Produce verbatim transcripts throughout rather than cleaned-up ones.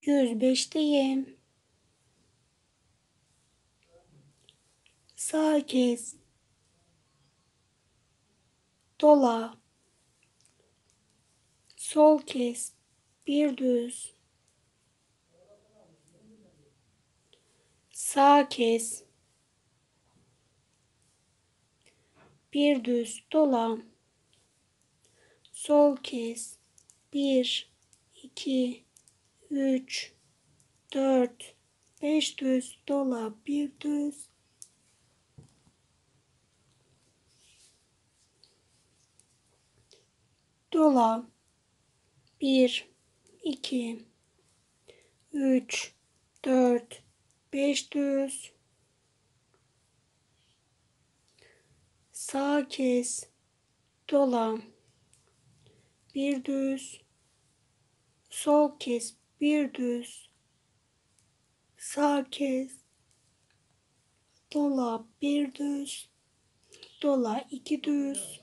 yüz beşteyim. Sağ kes. Dola. Sol kes. Bir düz. Sağ kes. Bir düz. Dola. Sol kes. Bir, iki, üç, dört, beş düz. Dola. Bir düz. Dola. Bir, iki, üç, dört, beş düz. Sağ kes. Dola. Bir düz. Sol kes. Bir düz. Sağ kes. Dola. Bir düz. Dola. iki düz.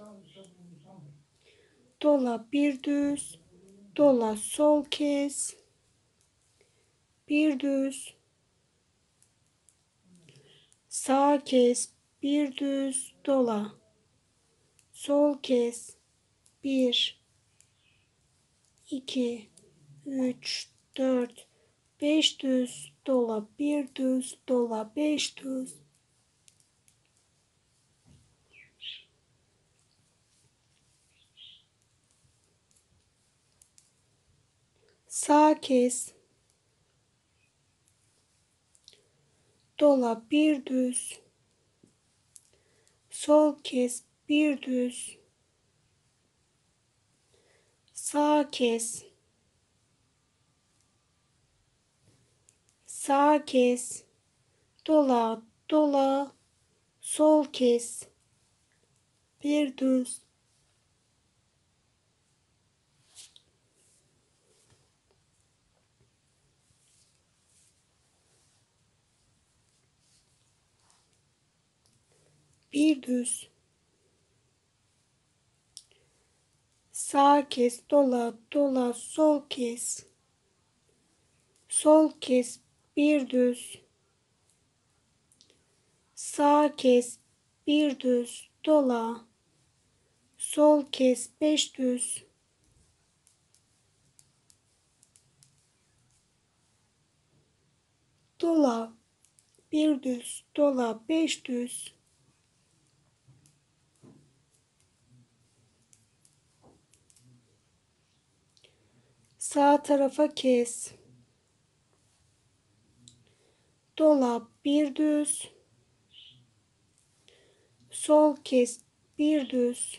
Dola. Bir düz. Dola. Sol kes. Bir düz. Sağ kes. Bir düz. Dola. Sol kes. Bir, iki, üç, dört, beş düz. Dola. Bir düz. Dola. Beş düz. Sağ kes. Dola. Bir düz. Sol kes. Bir düz. Sağ kes. Sağ kes. Dola. Dola. Sol kes. Bir düz. Bir düz. Sağ kes. Dola. Dola. Sol kes. Sol kes. Bir düz. Sağ kes. Bir düz. Dola. Sol kes. Beş düz. Dola. Bir düz. Dola. Beş düz. Sağ tarafa kes. Dola. Bir düz. Sol kes. Bir düz.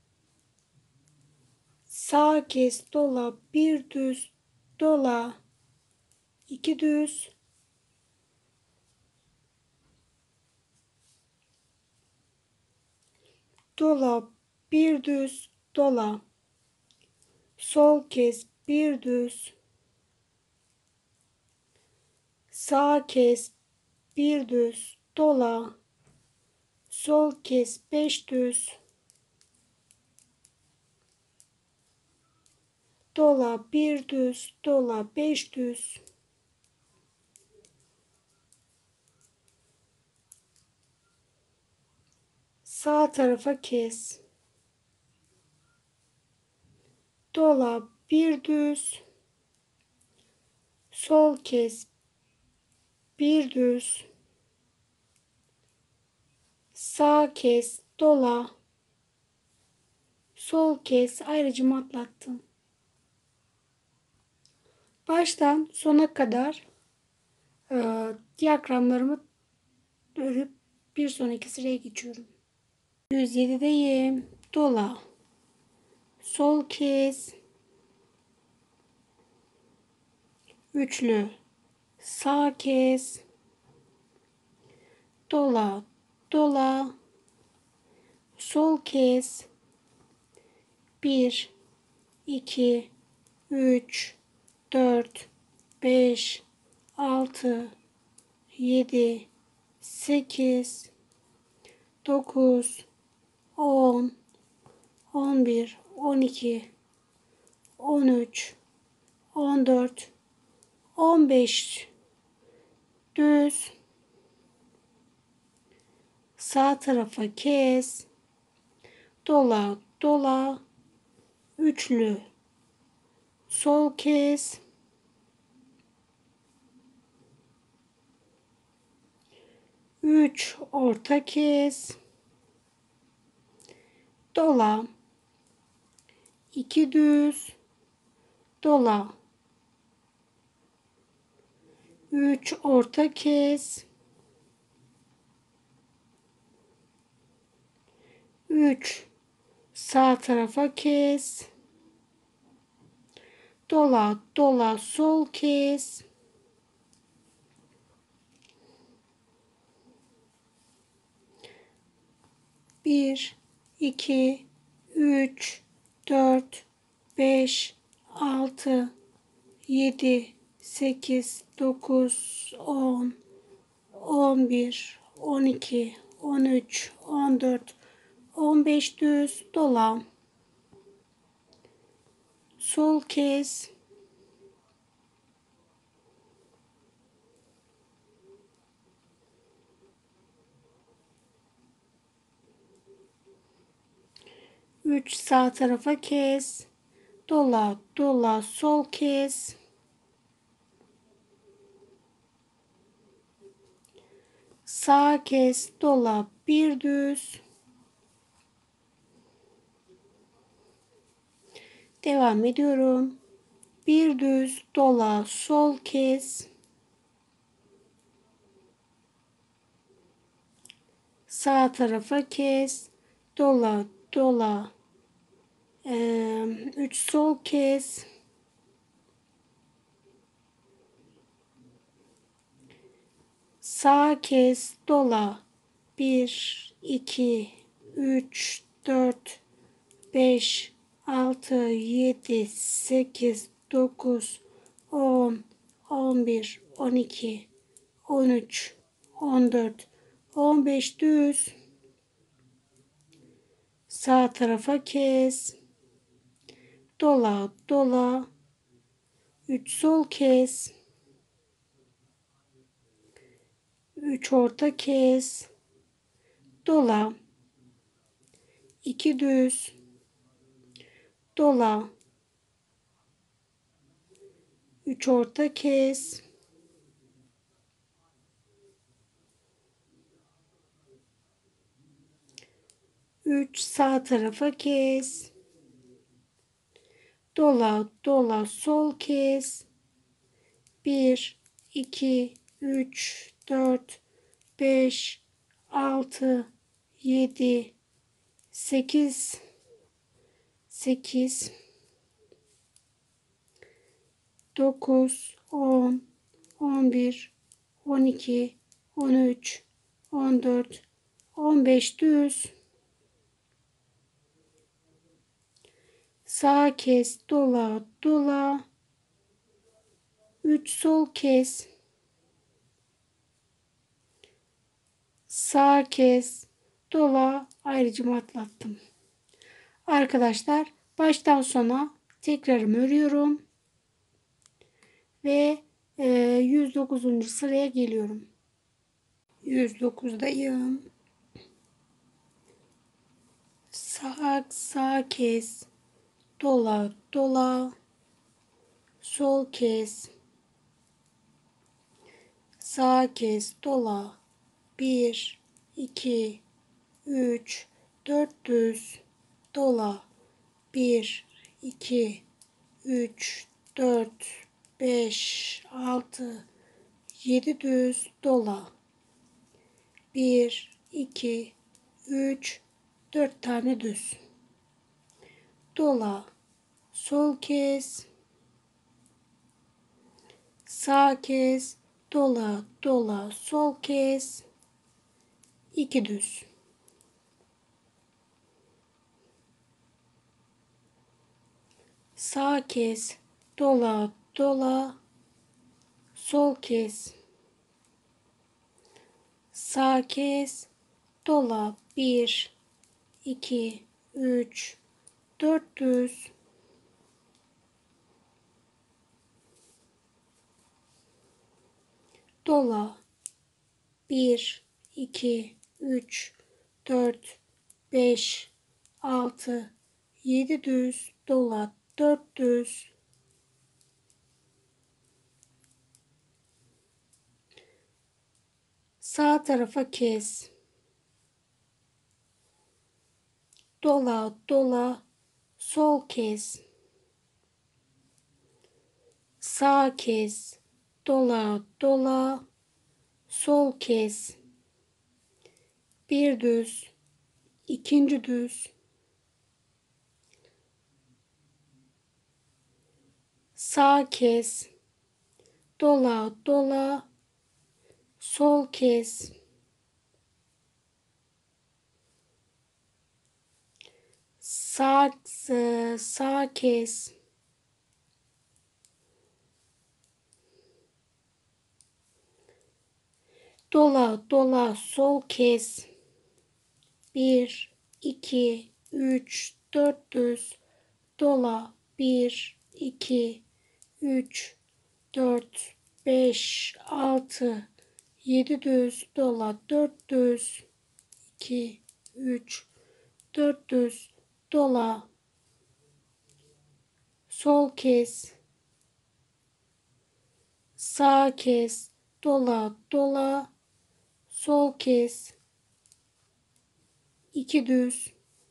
Sağ kes. Dola. Bir düz. Dola. İki düz. Dola. Bir düz. Dola. Sol kes. Bir düz. Sağ kes. Bir düz. Dola. Sol kes. Beş düz. Dola. Bir düz. Dola. Beş düz. Sağ tarafa kes. Dola. Bir düz. Sol kes. Bir düz. Sağ kes. Dola. Sol kes. Ayrıcım atlattım. Baştan sona kadar e, diyagramlarımı örüp bir sonraki sıraya geçiyorum. yüz yedideyim. Dola. Sol kes. Üçlü. Sağ kes. Dola. Dola. Sol kes. Bir, iki, üç, dört, beş, altı, yedi, sekiz, dokuz, on, on bir, on iki, on üç, on dört, on beş düz. Sağ tarafa kes. Dola dola. Üçlü. Sol kes. Üç orta kes. Dola. İki düz. Dola. Üç orta kes. Üç sağ tarafa kes. Dola dola sol kes. Bir, iki, üç, dört, beş, altı, yedi, sekiz, dokuz, on, on bir, on iki, on üç, on dört, on beş düz dola. Sol kes. Üç sağ tarafa kes. Dola dola sol kes. Sağ kes dola bir düz. Devam ediyorum. Bir düz dola sol kes. Sağ tarafa kes. Dola dola. Ee, üç sol kes. Sağ kes dola. Bir, iki, üç, dört, beş, altı, yedi, sekiz, dokuz, on, on bir, on iki, on üç, on dört, on beş düz. Sağ tarafa kes. Dola dola. üç sol kes. üç orta kes. Dola. iki düz. Dola. üç orta kes. üç sağ tarafa kes. Dola dola sol kes. bir, iki, üç, dört, beş, altı, yedi, sekiz, sekiz, dokuz, on, on bir, on iki, on üç, on dört, on beş düz. Sağ kes, dola, dola. üç sol kes. Sağ kes, dola. Ayrıcım atlattım. Arkadaşlar baştan sona tekrarımı örüyorum. Ve e, yüz dokuzuncu sıraya geliyorum. yüz dokuzdayım. Sağ, sağ kes. Dola, dola. Sol kes. Sağ kes, dola. bir, iki, üç, dört düz. Dola. bir, iki, üç, dört, beş, altı, yedi düz. Dola. bir, iki, üç, dört tane düz. Dola. Sol kes. Sağ kes. Dola dola sol kes. iki düz. Sağ kes. Dola dola sol kes. Sağ kes. Dola bir, iki, üç, dört düz. dola. Bir, iki, üç, dört, beş, altı, yedi düz dola. Dört düz. Sağ tarafa kes. Dola, dola, sol kes. Sağ kes. Dola, dola, sol kes. Bir düz, ikinci düz. Sağ kes. Dola, dola, sol kes. Sağ, sağ kes. Dola, dola, sol kes. Bir, iki, üç, dört düz. Dola. Bir, iki, üç, dört, beş, altı, yedi düz. Dola. Dört düz. iki, üç, dört düz. Dola. Sol kes. Sağ kes. Dola, dola, sol kes. İki düz.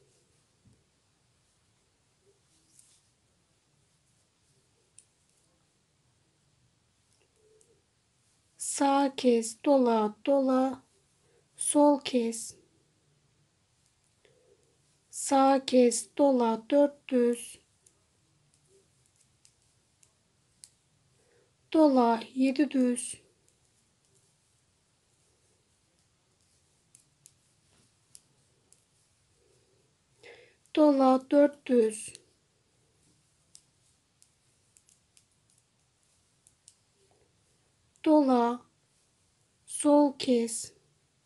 Sağ kes. Dola, dola, sol kes. Sağ kes. Dola, dört düz. Dola, yedi düz. Dola, dört düz. Dola, sol kes.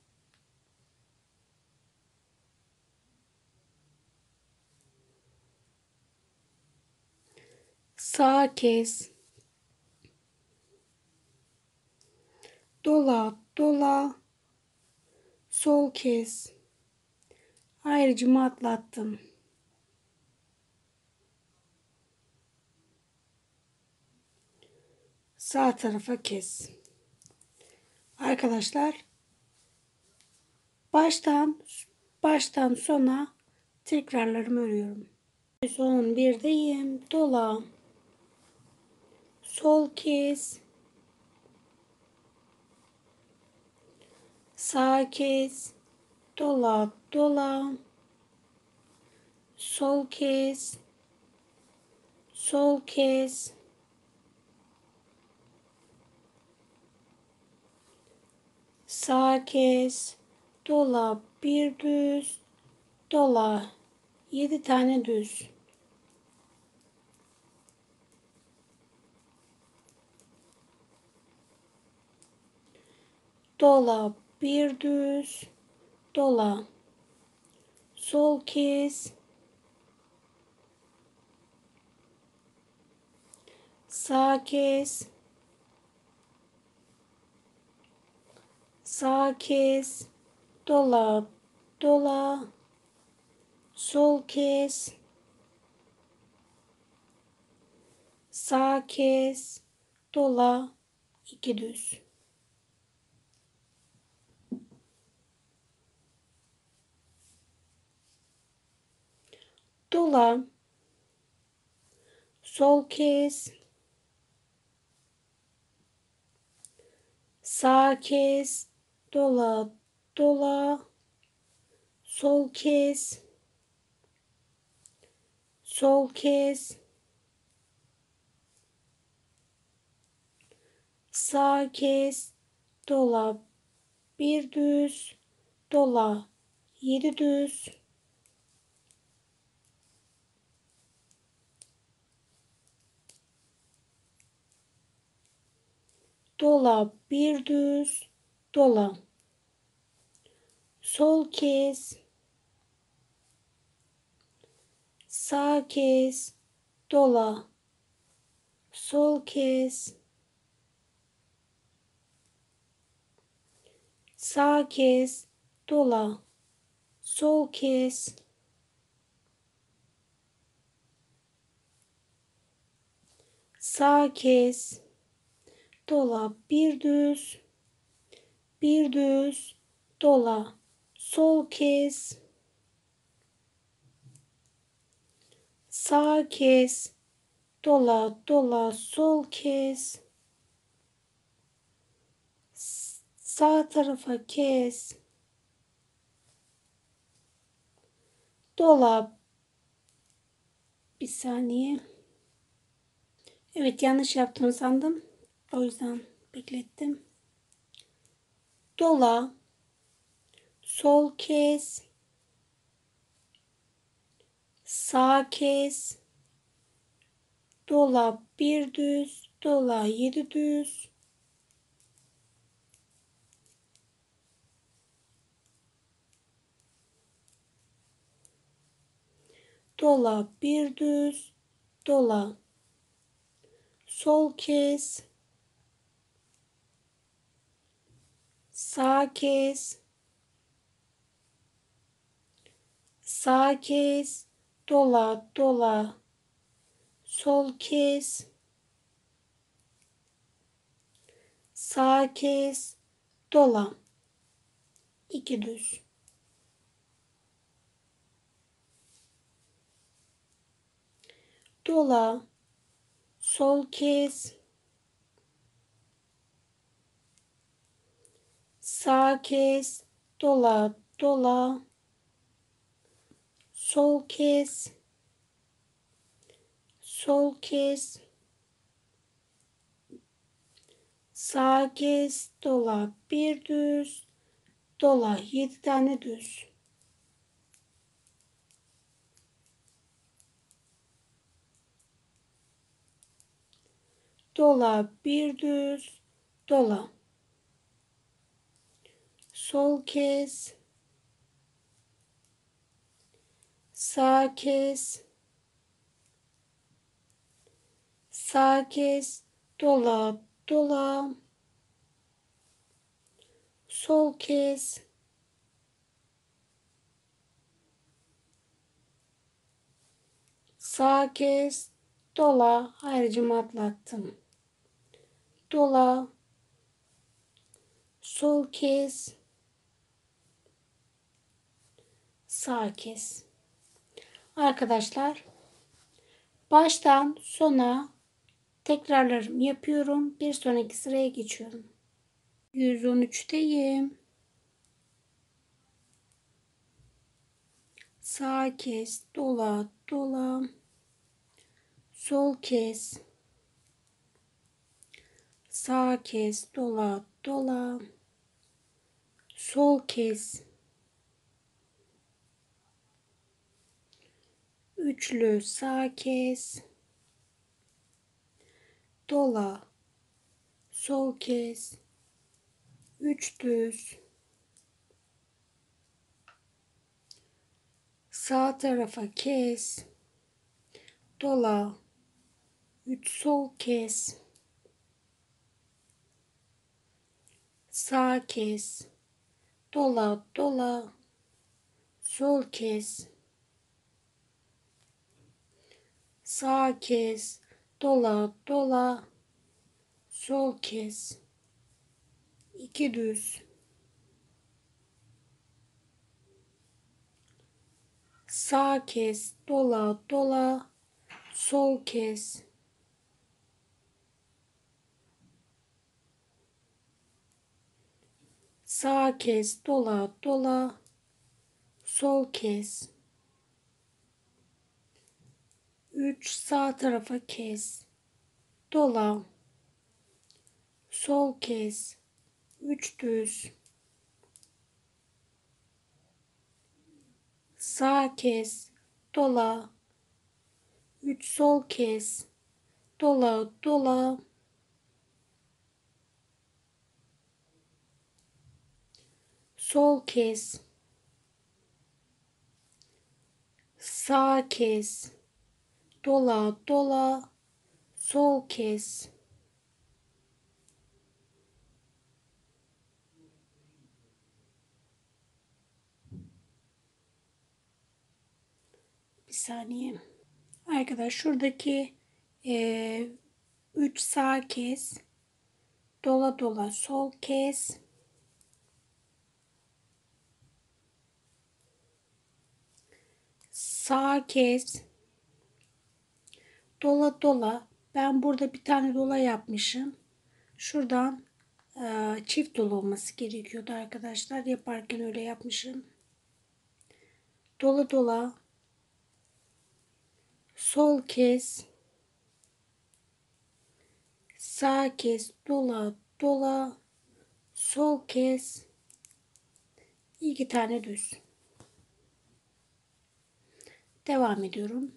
Sağ kes. Dola, dola, sol kes. Ayrıcımı atlattım. Sağ tarafa kes. Arkadaşlar baştan baştan sona tekrarlarımı örüyorum. Son birdeyim. Dola, sol kes. Sağ kes. Dola, dola, sol kes. Sol kes. Sağ kes. Dola, bir düz. Dola, yedi tane düz. Dola, bir düz. Dola, sol kes. Sağ kes. Sağ kes. Dola, dola, sol kes. Sağ kes. Dola, iki düz. Dola, sol kes. Sağ kes. Dola, dola, sol kes. Sol kes. Sağ kes. Dola, bir düz. Dola, yedi düz. Dola, bir düz. Dola, sol kes. Sağ kes. Dola, sol kes. Sağ kes, dola, sol kes. Sağ kes, dola, bir düz, bir düz, dola, sol kes. Sağ kes, dola, dola, sol kes. Sağ tarafa kes. Dola. Bir saniye. Evet, yanlış yaptım sandım. O yüzden beklettim. Dola. Sol kes. Sağ kes. Dola bir düz. Dola yedi düz. Dola bir düz. Dola. Sol kes. Sağ kes. Sağ kes. Dola dola. Sol kes. Sağ kes. Dola. İki düz. Dola. Sol kes. Sağ kes. Dola dola. Sol kes. Sol kes. Sağ kes. Dola bir düz. Dola yedi tane düz. Dola bir düz. Dola. Sol kes. Sağ kes. Sağ kes. Dola dola. Sol kes. Sağ kes. Dola. Ayrıcım atlattım. Dola. Sol kes. Sağ kes. Arkadaşlar, baştan sona tekrarlarımı yapıyorum. Bir sonraki sıraya geçiyorum. yüz on üçteyim. Sağ kes. Dola dola. Sol kes. Sağ kes. Dola dola. Sol kes. Üçlü sağ kes. Dola. Sol kes. Üç düz. Sağ tarafa kes. Dola. Üç sol kes. Sağ kes. Dola dola. Sol kes. Sağ kes. Dola dola. Sol kes. İki düz. Sağ kes. Dola dola. Sol kes. Sağ kes. Dola dola. Sol kes. Üç sağ tarafa kes. Dola. Sol kes. Üç düz. Sağ kes. Dola. Üç sol kes. Dola dola. Sol kes. Sağ kes. Dola dola. Sol kes. saniye. Arkadaş şuradaki e, üç sağ kes. Dola dola sol kes. Sağ kes. Dola dola. Ben burada bir tane dola yapmışım. Şuradan e, çift dola olması gerekiyordu arkadaşlar. Yaparken öyle yapmışım. Dola dola. Sol kes. Sağ kes. Dola dola. Sol kes. İki tane düz. Devam ediyorum.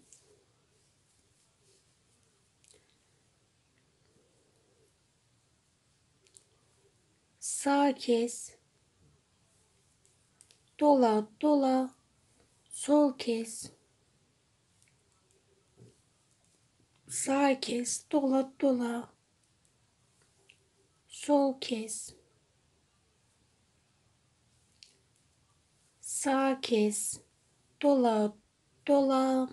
Sağ kes. Dola dola. Sol kes. Sağ kes. Dola dola. Sol kes. Sağ kes. Dola dola.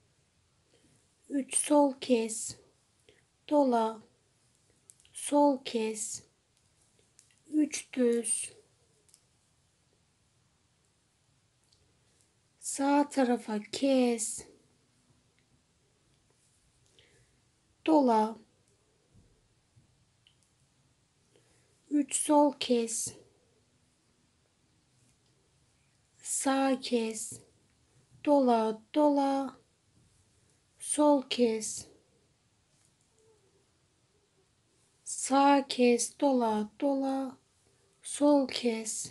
Üç sol kes. Dola. Sol kes. Üç düz. Sağ tarafa kes. Dola. Üç sol kes. Sağ kes. Dola dola. Sol kes. Sağ kes. Dola dola. Sol kes.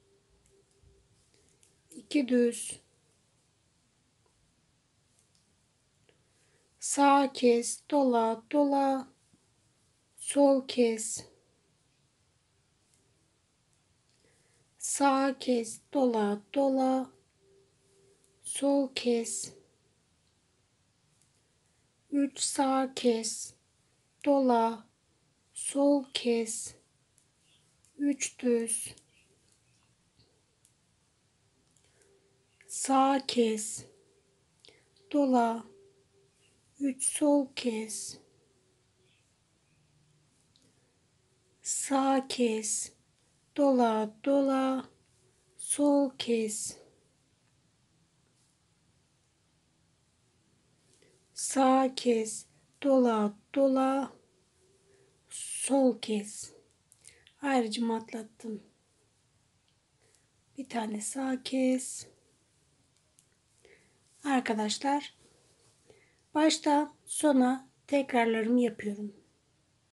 İki düz. Sağ kes. Dola dola. Sol kes. Sağ kes. Dola dola. Sol kes. Üç sağ kes. Dola. Sol kes. Üç düz. Sağ kes. Dola. Üç sol kes. Sağ kes. Dola dola. Sol kes. Sağ kes. Dola dola. Sol kes. Ayrıca atlattım. Bir tane sağ kes. Arkadaşlar baştan sona tekrarlarımı yapıyorum.